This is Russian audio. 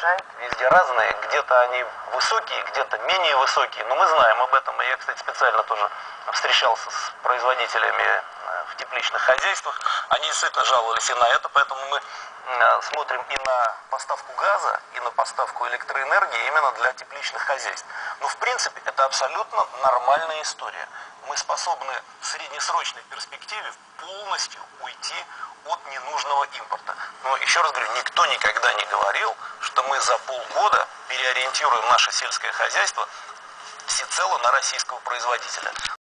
снабжает? Везде разные, где-то они высокие, где-то менее высокие, но мы знаем об этом. И я, кстати, специально тоже встречался с производителями в тепличных хозяйствах. Они действительно жаловались и на это, поэтому мы смотрим и на поставку газа, и на поставку электроэнергии именно для тепличных хозяйств. Но в принципе это абсолютно нормальная история. Мы способны в среднесрочной перспективе полностью уйти от ненужного импорта. Но еще раз говорю, никто никогда не говорил, что мы за полгода переориентируем наше сельское хозяйство всецело на российского производителя.